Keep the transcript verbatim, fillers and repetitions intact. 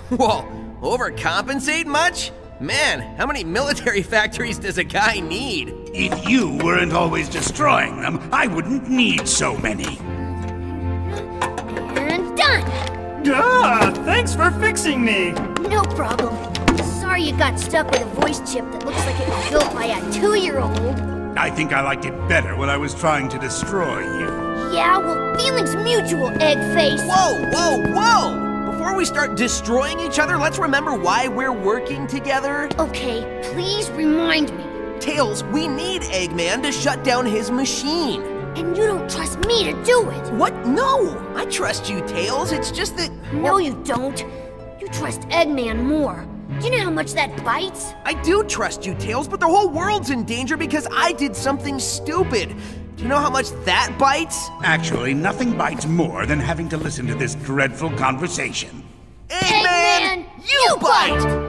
Whoa, overcompensate much? Man, how many military factories does a guy need? If you weren't always destroying them, I wouldn't need so many. And done! Ah, thanks for fixing me! No problem. Sorry you got stuck with a voice chip that looks like it was built by a two-year-old. I think I liked it better when I was trying to destroy you. Yeah, well, feelings mutual, egg face. Whoa, whoa, whoa! Before we start destroying each other, let's remember why we're working together. Okay, please remind me. Tails, we need Eggman to shut down his machine. And you don't trust me to do it. What? No! I trust you, Tails. It's just that... No, you don't. You trust Eggman more. Do you know how much that bites? I do trust you, Tails, but the whole world's in danger because I did something stupid. Do you know how much that bites? Actually, nothing bites more than having to listen to this dreadful conversation. Eggman, Eggman, you bite!